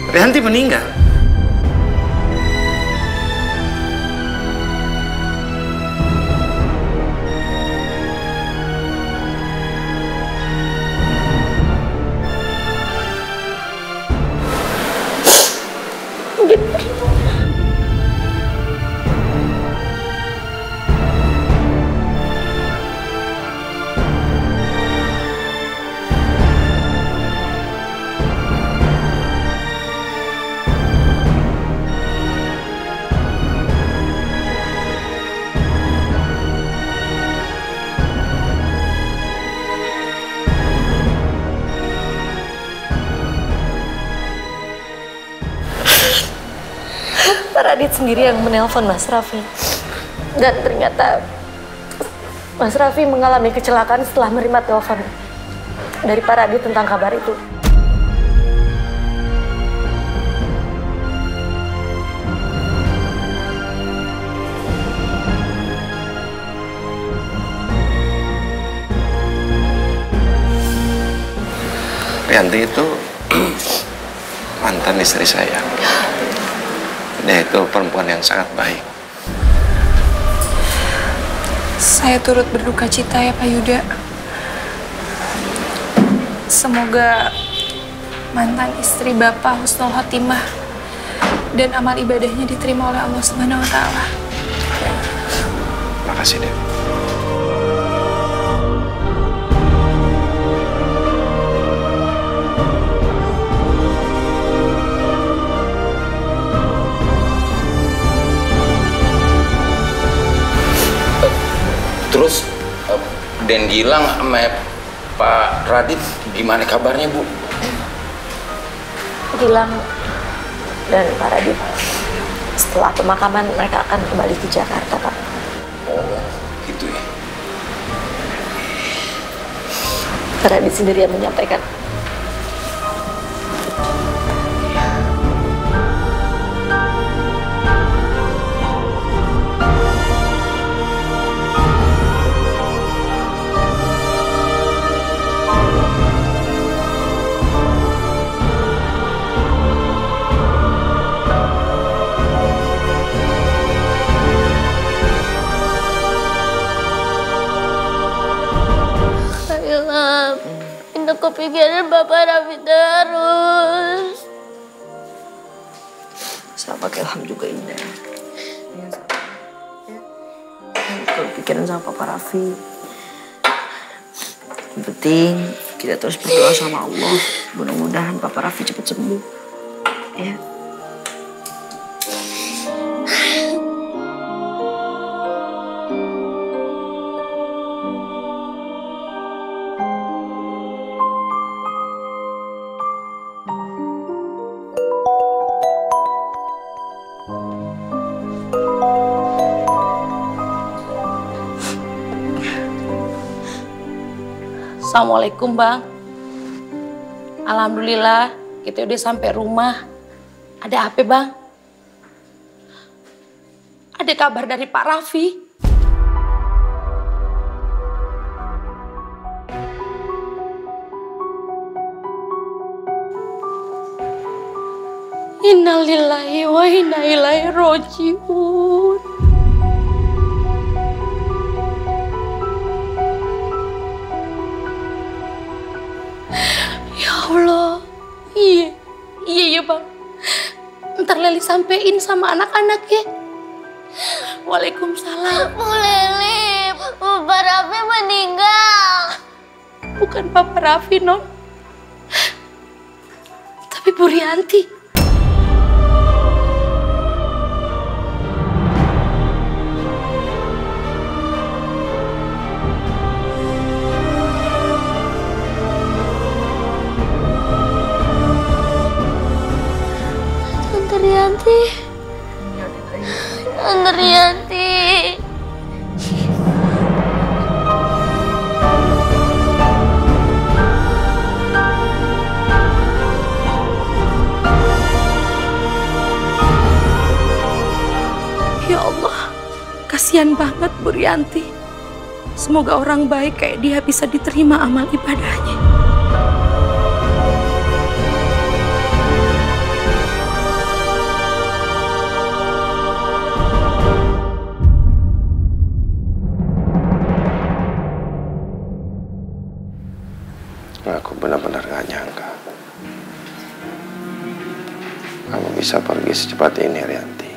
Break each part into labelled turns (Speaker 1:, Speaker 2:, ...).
Speaker 1: Rianti meninggal.
Speaker 2: Pak Radit sendiri yang menelpon Mas Raffi. Dan ternyata Mas Raffi mengalami kecelakaan setelah menerima telepon dari Pak Radit tentang kabar itu.
Speaker 1: Rianti itu mantan istri saya. Dia itu perempuan yang sangat baik.
Speaker 3: Saya turut berduka cita ya Pak Yuda. Semoga mantan istri Bapak husnul khotimah dan amal ibadahnya diterima oleh Allah Subhanahu wa Ta'ala.
Speaker 1: Makasih, Dek.
Speaker 4: Terus Den Gilang sama Pak Radit gimana kabarnya, Bu?
Speaker 2: Gilang dan Pak Radit setelah pemakaman mereka akan kembali ke Jakarta, Pak.
Speaker 4: Oh, gitu ya.
Speaker 2: Pak Radit sendiri yang menyampaikan. Indah kepikiran Bapak Raffi terus. Sama kayak Ilham juga Indah. Ya, kalau pikiran sama Papa Raffi. Yang penting kita terus berdoa sama Allah. Mudah-mudahan Papa Raffi cepat sembuh. Ya.
Speaker 5: Assalamualaikum, Bang. Alhamdulillah, kita udah sampai rumah. Ada apa, Bang? Ada kabar dari Pak Raffi. Innalillahi wa inna ilaihi raji'un. Allah, iya Bang. Ntar Leli sampein sama anak-anak ya. Waalaikumsalam.
Speaker 6: Bu Leli, Bapak Raffi meninggal.
Speaker 5: Bukan Bapak Raffi, Non. Tapi Bu Rianti.
Speaker 6: Tante Rianti.
Speaker 5: Ya Allah, kasihan banget Bu Rianti. Semoga orang baik kayak dia bisa diterima amal ibadahnya.
Speaker 1: kamu bisa pergi secepat ini, Rianti.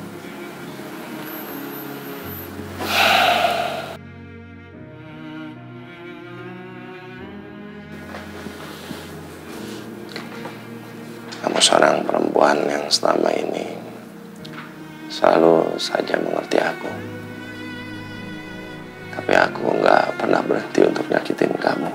Speaker 1: Kamu seorang perempuan yang selama ini selalu saja mengerti aku. Tapi aku nggak pernah berhenti untuk nyakitin kamu.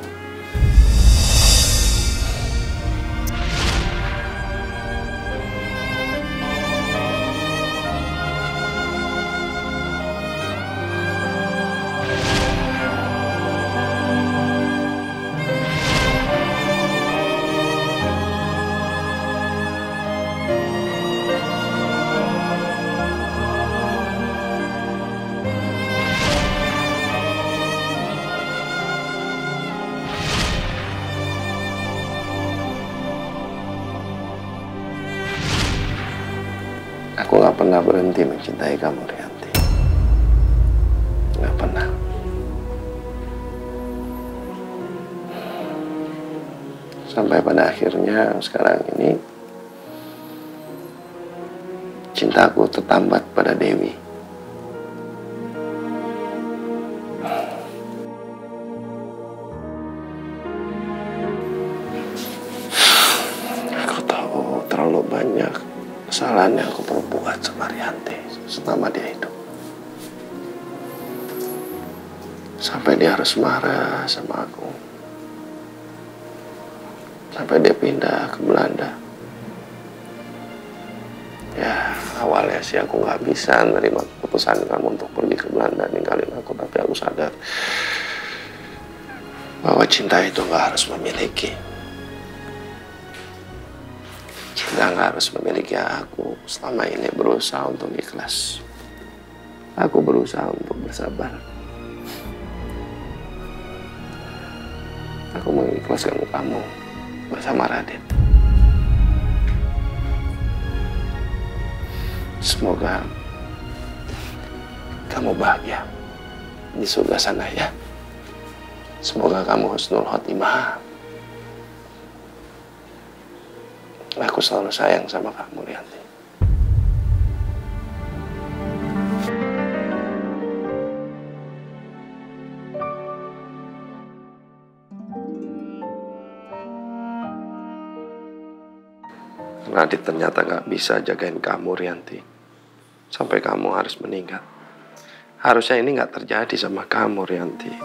Speaker 1: Aku gak pernah berhenti mencintai kamu, Rianti. Gak pernah. Sampai pada akhirnya sekarang ini cintaku tertambat pada Dewi. Aku tahu terlalu banyak kesalahan yang aku perbuat sama Rianti selama dia hidup. Sampai dia harus marah sama aku. Sampai dia pindah ke Belanda. Ya, awalnya sih aku nggak bisa menerima keputusan kamu untuk pergi ke Belanda ninggalin aku. Tapi aku sadar bahwa cinta itu nggak harus memiliki. Cinta nggak harus memiliki aku. Selama ini berusaha untuk ikhlas. Aku berusaha untuk bersabar. Aku mengikhlaskan kamu bersama Radit. Semoga kamu bahagia di surga sana ya. Semoga kamu husnul khotimah. Aku selalu sayang sama kamu, Rianti. Radit ternyata gak bisa jagain kamu, Rianti. Sampai kamu harus meninggal. Harusnya ini gak terjadi sama kamu, Rianti.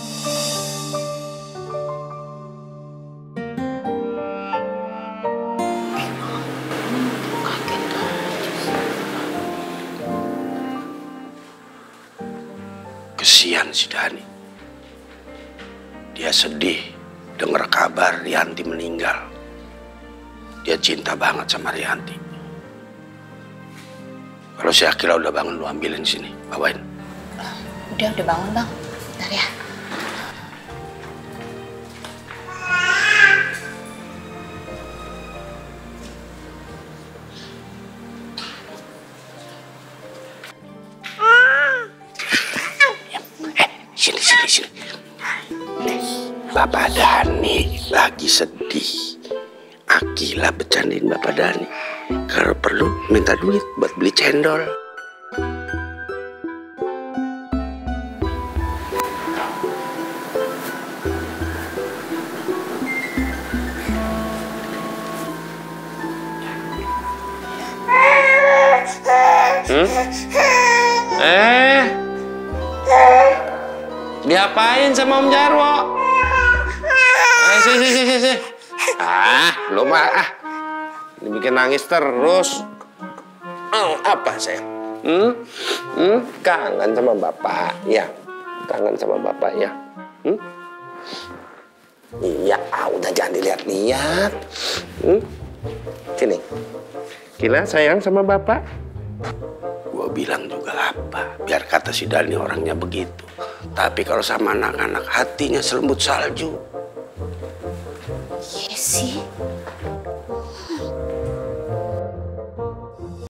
Speaker 1: Kesian si Dani. Dia sedih dengar kabar Rianti meninggal. Dia cinta banget sama Rianti. Kalau si Akila udah bangun, lu ambilin sini, bawain.
Speaker 7: Udah bangun bang. Bentar ya.
Speaker 1: Sini. Bapak Dani lagi sedih. Akila bercandain Bapak Dani. Kalau perlu minta duit buat beli cendol. Diapain sama Om Jarwo? Sini. Lu mah dibikin nangis terus. Apa sayang? Kangen sama bapak ya? Kangen sama bapak ya? Iya, udah jangan dilihat-lihat. Sini. Kila sayang sama bapak? Gua bilang juga apa? Biar kata si Dani orangnya begitu. Tapi kalau sama anak-anak hatinya selembut salju.
Speaker 7: Iya sih.